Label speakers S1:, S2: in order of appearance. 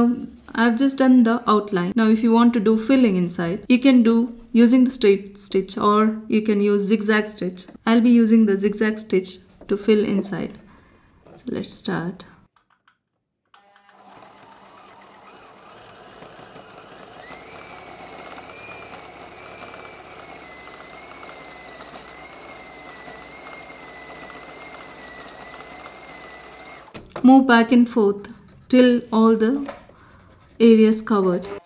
S1: I've just done the outline. Now if you want to do filling inside, you can do using the straight stitch or you can use zigzag stitch. I'll be using the zigzag stitch to fill inside. So let's start. Move back and forth till all the areas covered.